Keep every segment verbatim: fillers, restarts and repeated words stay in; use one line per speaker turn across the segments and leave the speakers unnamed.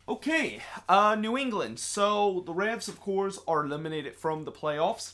Okay, uh, New England. So the Revs, of course, are eliminated from the playoffs.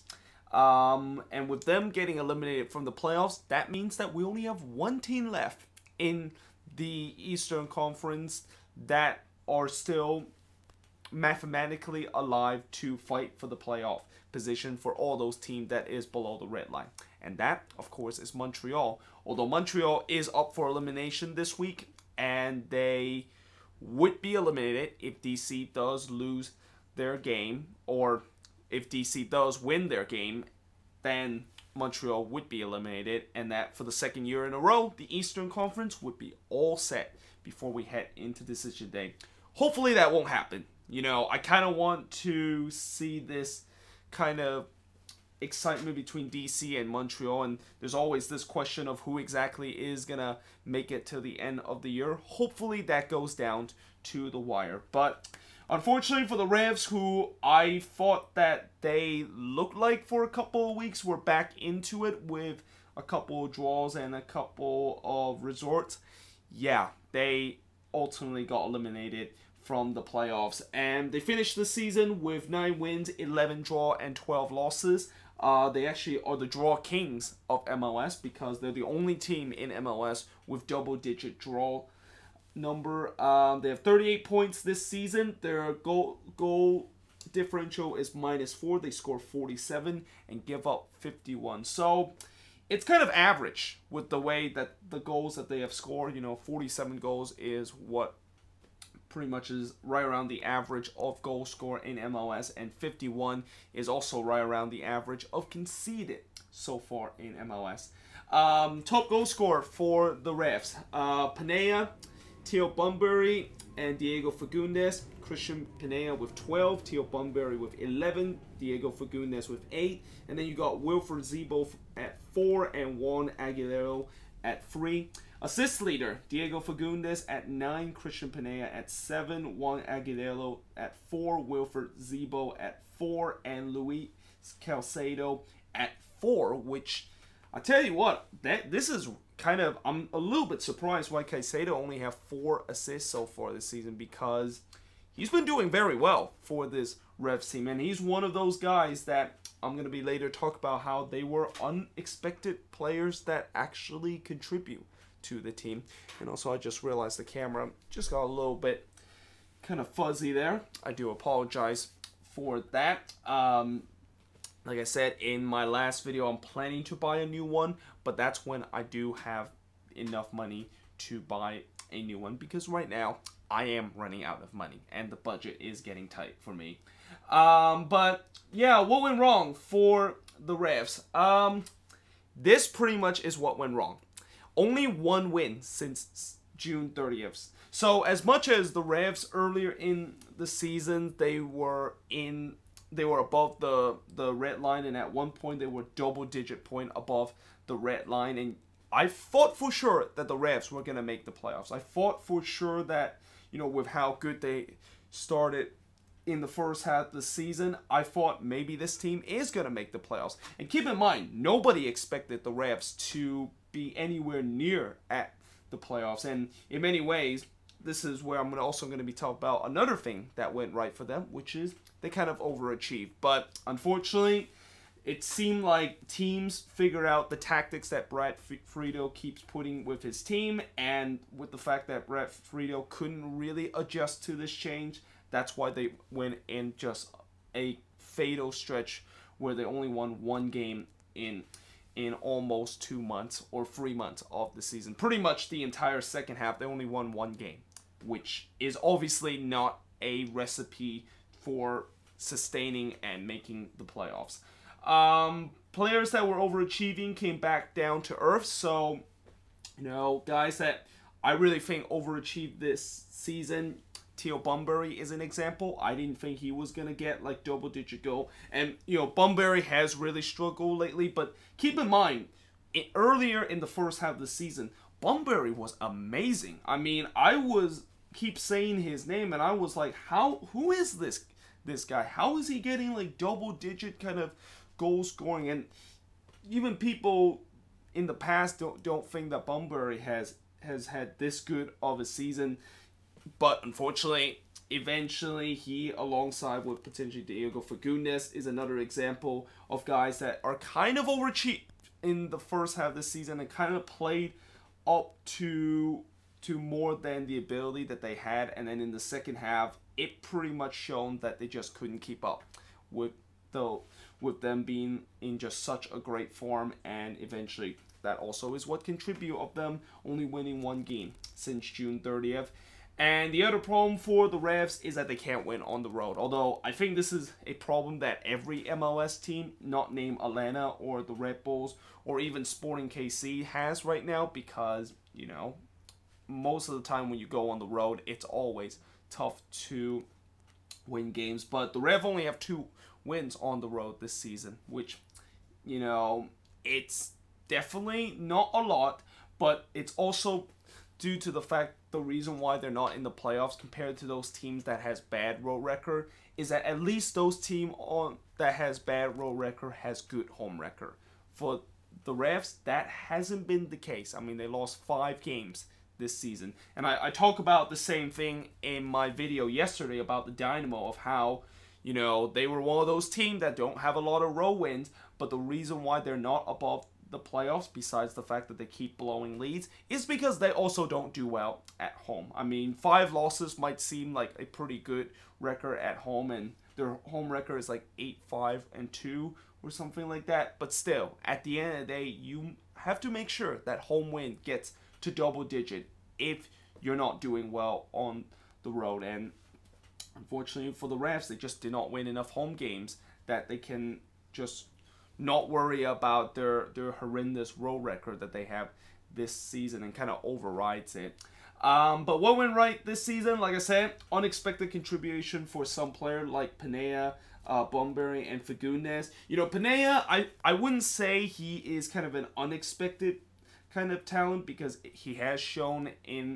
Um, and with them getting eliminated from the playoffs, that means that we only have one team left in the Eastern Conference that are still mathematically alive to fight for the playoff position for all those teams that is below the red line. And that, of course, is Montreal. Although Montreal is up for elimination this week, and they would be eliminated if D C does lose their game, or if D C does win their game, then Montreal would be eliminated, and that for the second year in a row, the Eastern Conference would be all set before we head into Decision Day. Hopefully that won't happen. You know, I kind of want to see this kind of excitement between D C and Montreal, and there's always this question of who exactly is gonna make it to the end of the year. Hopefully that goes down to the wire, but unfortunately for the Revs, who I thought that they looked like for a couple of weeks, we're back into it with a couple of draws and a couple of resorts. Yeah, they ultimately got eliminated from the playoffs, and they finished the season with nine wins, eleven draw, and twelve losses. Uh, they actually are the draw kings of M L S because they're the only team in M L S with double-digit draw number. Um, they have thirty-eight points this season. Their goal goal differential is minus four. They score forty-seven and give up fifty-one. So it's kind of average with the way that the goals that they have scored. You know, forty-seven goals is what pretty much is right around the average of goal score in M L S, and fifty-one is also right around the average of conceded so far in M L S. Um, top goal scorer for the Revs, uh, Pineda, Theo Bunbury, and Diego Fagundes. Christian Pineda with twelve, Theo Bunbury with eleven, Diego Fagundes with eight, and then you got Wilfred Zebo at four and Juan Aguilero at three. Assist leader, Diego Fagundes at nine, Christian Pineda at seven, Juan Aguilero at four, Wilfred Zebo at four, and Luis Calcedo at four, which, I tell you what, that this is kind of, I'm a little bit surprised why Calcedo only have four assists so far this season, because he's been doing very well for this Revs team, and he's one of those guys that I'm going to be later talk about how they were unexpected players that actually contribute to the team. And also, I just realized the camera just got a little bit kind of fuzzy there. I do apologize for that. Um, like I said in my last video, I'm planning to buy a new one, but that's when I do have enough money to buy a new one, because right now I am running out of money and the budget is getting tight for me. Um, but yeah, what went wrong for the Revs? Um, this pretty much is what went wrong. Only one win since June thirtieth. So as much as the Revs earlier in the season, they were in, they were above the the red line, and at one point they were double digit point above the red line, and I thought for sure that the Revs were gonna make the playoffs. I thought for sure that, you know, with how good they started in the first half of the season, I thought maybe this team is gonna make the playoffs. And keep in mind, nobody expected the Revs to be anywhere near at the playoffs, and in many ways this is where I'm gonna also going to be talking about another thing that went right for them, which is they kind of overachieved. But unfortunately, it seemed like teams figured out the tactics that Brad Friedel keeps putting with his team, and with the fact that Brad Friedel couldn't really adjust to this change, that's why they went in just a fatal stretch where they only won one game in in almost two months or three months of the season. Pretty much the entire second half, they only won one game, which is obviously not a recipe for sustaining and making the playoffs. Um, players that were overachieving came back down to earth. So, you know, guys that I really think overachieved this season, Theo Bunbury is an example. I didn't think he was going to get like double digit goal. And, you know, Bunbury has really struggled lately. But keep in mind, it, earlier in the first half of the season, Bunbury was amazing. I mean, I was keep saying his name and I was like, how, who is this, this guy? How is he getting like double digit kind of goal scoring? And even people in the past don't, don't think that Bunbury has, has had this good of a season. But unfortunately, eventually he, alongside with potentially Diego Fagundez, is another example of guys that are kind of overachieved in the first half of the season and kind of played up to to more than the ability that they had, and then in the second half it pretty much shown that they just couldn't keep up with the with them being in just such a great form, and eventually that also is what contributed of them only winning one game since June thirtieth. And the other problem for the Revs is that they can't win on the road. Although I think this is a problem that every M L S team, not named Atlanta or the Red Bulls or even Sporting K C, has right now, because, you know, most of the time when you go on the road, it's always tough to win games. But the Rev only have two wins on the road this season, which, you know, it's definitely not a lot, but it's also due to the fact the reason why they're not in the playoffs compared to those teams that has bad road record is that at least those team on that has bad road record has good home record. For the Revs, that hasn't been the case. I mean, they lost five games this season. And I, I talk about the same thing in my video yesterday about the Dynamo, of how, you know, they were one of those teams that don't have a lot of road wins, but the reason why they're not above the playoffs, besides the fact that they keep blowing leads, is because they also don't do well at home. I mean, five losses might seem like a pretty good record at home, and their home record is like eight, five, and two or something like that. But still, at the end of the day, you have to make sure that home win gets to double digit if you're not doing well on the road. And unfortunately for the Revs, they just did not win enough home games that they can just not worry about their, their horrendous road record that they have this season, and kind of overrides it. Um, but what went right this season? Like I said, unexpected contribution for some player like Pinea, uh, Bunbury, and Fagundez. You know, Pinea, I, I wouldn't say he is kind of an unexpected kind of talent, because he has shown in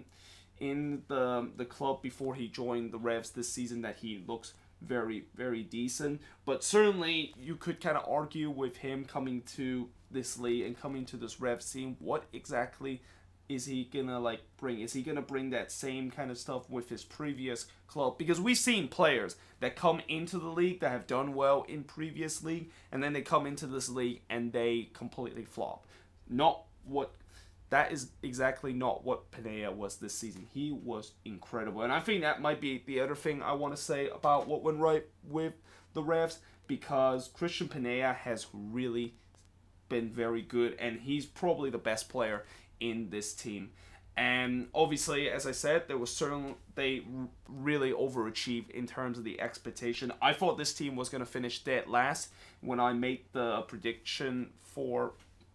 in the the club before he joined the Revs this season that he looks very, very decent. But certainly you could kind of argue with him coming to this league and coming to this Revs team, what exactly is he gonna like bring? Is he gonna bring that same kind of stuff with his previous club? Because we've seen players that come into the league that have done well in previous league, and then they come into this league and they completely flop. Not what That is exactly not what Pinea was this season. He was incredible. And I think that might be the other thing I want to say about what went right with the Revs, because Christian Pinea has really been very good, and he's probably the best player in this team. And obviously, as I said, there was certain they really overachieved in terms of the expectation. I thought this team was going to finish dead last when I made the prediction for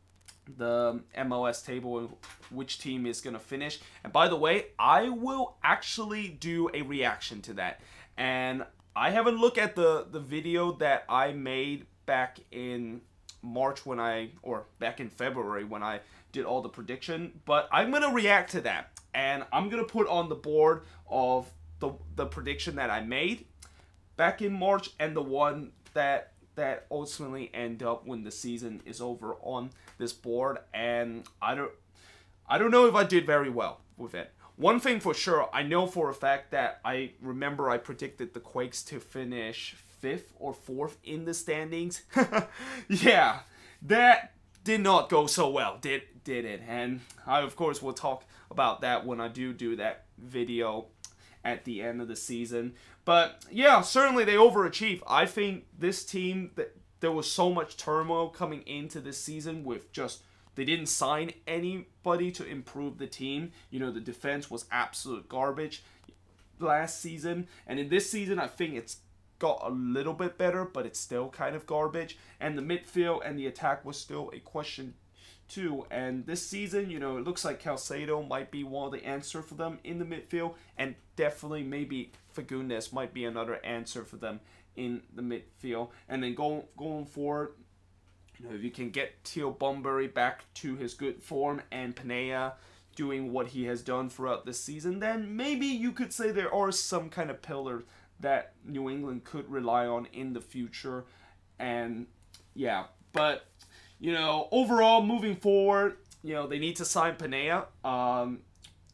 the M L S table and which team is going to finish. And by the way, I will actually do a reaction to that. And I haven't looked at the, the video that I made back in March when I, or back in February when I did all the prediction, but I'm going to react to that. And I'm going to put on the board of the, the prediction that I made back in March and the one that that ultimately end up when the season is over on this board. And I don't I don't know if I did very well with it. One thing for sure, I know for a fact that I remember I predicted the Quakes to finish fifth or fourth in the standings. Yeah, that did not go so well, did did it? And I, of course, will talk about that when I do do that video at the end of the season. But yeah, certainly they overachieved. I think this team, that there was so much turmoil coming into this season with just, they didn't sign anybody to improve the team. You know, the defense was absolute garbage last season. And in this season, I think it's got a little bit better, but it's still kind of garbage. And the midfield and the attack was still a question too. And this season, you know, it looks like Calcedo might be one of the answer for them in the midfield, and definitely maybe Fagundez might be another answer for them in the midfield. And then going going forward, you know, if you can get Teal Bunbury back to his good form and Pinea doing what he has done throughout this season, then maybe you could say there are some kind of pillars that New England could rely on in the future. And yeah, but you know, overall, moving forward, you know, they need to sign Pinea. Um,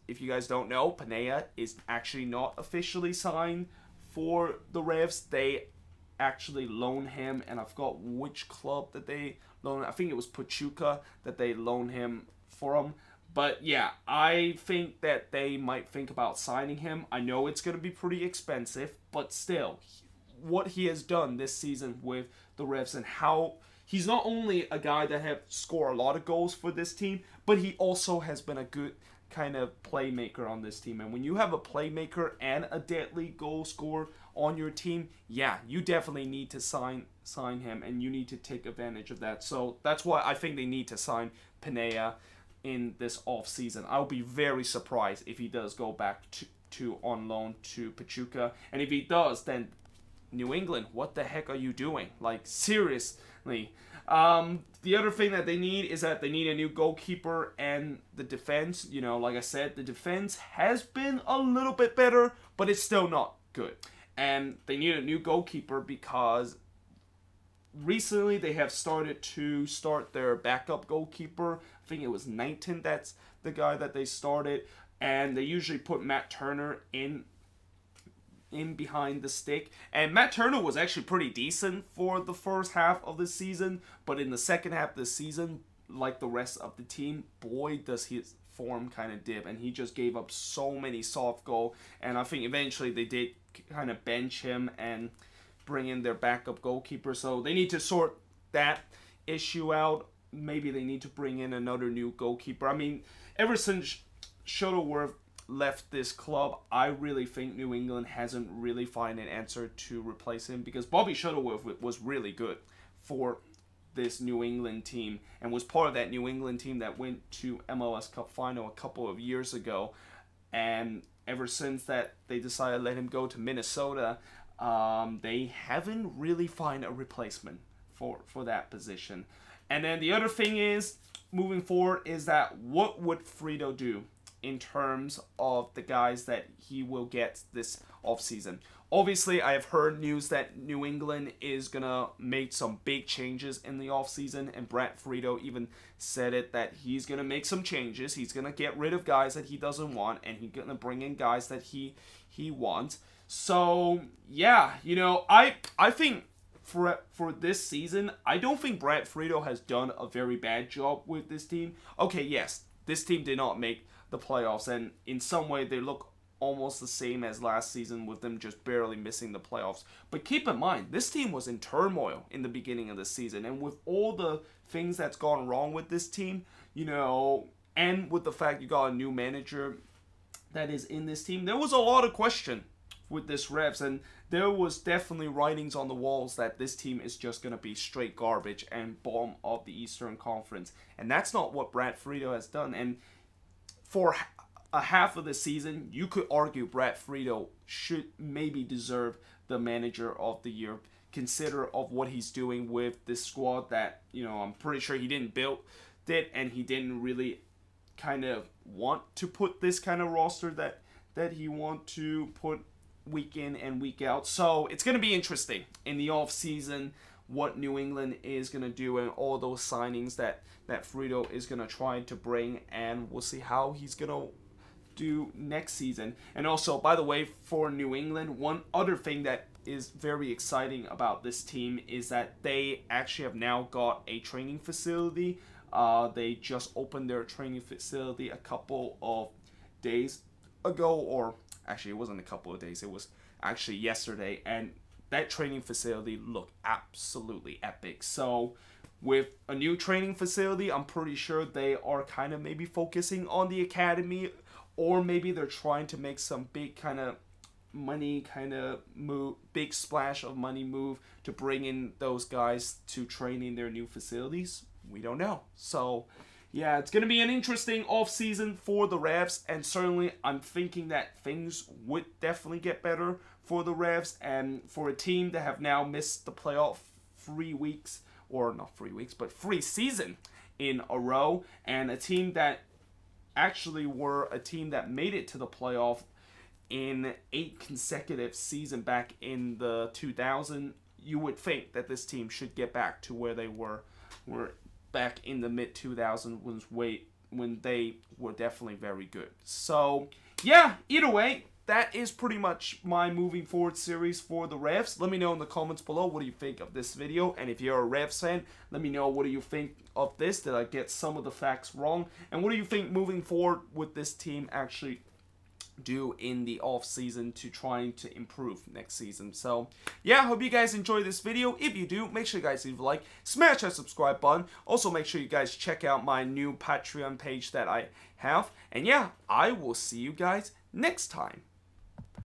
if you guys don't know, Pineda is actually not officially signed for the Revs. They actually loan him, and I forgot which club that they loan. I think it was Pachuca that they loan him from. But yeah, I think that they might think about signing him. I know it's going to be pretty expensive, but still, what he has done this season with the Revs and how he's not only a guy that have scored a lot of goals for this team, but he also has been a good kind of playmaker on this team. And when you have a playmaker and a deadly goal scorer on your team, yeah, you definitely need to sign sign him, and you need to take advantage of that. So that's why I think they need to sign Pineda in this offseason. I'll be very surprised if he does go back to, to on loan to Pachuca. And if he does, then New England, what the heck are you doing? Like, seriously. Um, the other thing that they need is that they need a new goalkeeper, and the defense, you know, like I said, the defense has been a little bit better, but it's still not good. And they need a new goalkeeper because recently they have started to start their backup goalkeeper. I think it was Knighton, that's the guy that they started. And they usually put Matt Turner in in behind the stick. And Matt Turner was actually pretty decent for the first half of the season. But in the second half of the season, like the rest of the team, boy, does his form kind of dip. And he just gave up so many soft goals. And I think eventually they did kind of bench him and bring in their backup goalkeeper. So they need to sort that issue out. Maybe they need to bring in another new goalkeeper. I mean, ever since Shuttleworth left this club, I really think New England hasn't really found an answer to replace him, because Bobby Shuttleworth was really good for this New England team and was part of that New England team that went to M L S Cup final a couple of years ago. And ever since that, they decided to let him go to Minnesota. Um, they haven't really found a replacement for, for that position. And then the other thing is, moving forward, is that what would Frito do in terms of the guys that he will get this offseason? Obviously, I have heard news that New England is going to make some big changes in the offseason, and Brad Frito even said it, that he's going to make some changes. He's going to get rid of guys that he doesn't want, and he's going to bring in guys that he he wants. So, yeah, you know, I I think for for this season, I don't think Brad Frito has done a very bad job with this team. Okay, yes, this team did not make the playoffs, and in some way they look almost the same as last season, with them just barely missing the playoffs. But keep in mind, this team was in turmoil in the beginning of the season, and with all the things that's gone wrong with this team, you know, and with the fact you got a new manager that is in this team, there was a lot of question with this Revs, and there was definitely writings on the walls that this team is just going to be straight garbage and bottom of the Eastern Conference. And that's not what Brad Frito has done. And for a half of the season, you could argue Brad Frito should maybe deserve the manager of the year, consider of what he's doing with this squad that, you know, I'm pretty sure he didn't build it, and he didn't really kind of want to put this kind of roster that that he want to put week in and week out. So it's going to be interesting in the off season what New England is going to do, and all those signings that that Frito is going to try to bring, and we'll see how he's going to do next season. And also, by the way, for New England, one other thing that is very exciting about this team is that they actually have now got a training facility. Uh, they just opened their training facility a couple of days ago, or actually it wasn't a couple of days, it was actually yesterday, and that training facility looked absolutely epic. So with a new training facility, I'm pretty sure they are kind of maybe focusing on the academy, or maybe they're trying to make some big kind of money kind of move, big splash of money move to bring in those guys to train in their new facilities. We don't know. So yeah, it's going to be an interesting offseason for the Revs, and certainly I'm thinking that things would definitely get better for the Revs, and for a team that have now missed the playoff three weeks, or not three weeks, but three season in a row, and a team that actually were a team that made it to the playoff in eight consecutive seasons back in the two thousand, you would think that this team should get back to where they were, were back in the mid two thousands, was way when they were definitely very good. So yeah, either way, that is pretty much my moving forward series for the Revs. Let me know in the comments below what do you think of this video, and if you're a Revs fan, let me know what do you think of this. Did I get some of the facts wrong, and what do you think moving forward with this team actually do in the off season to trying to improve next season. So yeah, hope you guys enjoy this video. If you do, make sure you guys leave a like, smash that subscribe button. Also make sure you guys check out my new Patreon page that I have, and yeah, I will see you guys next time.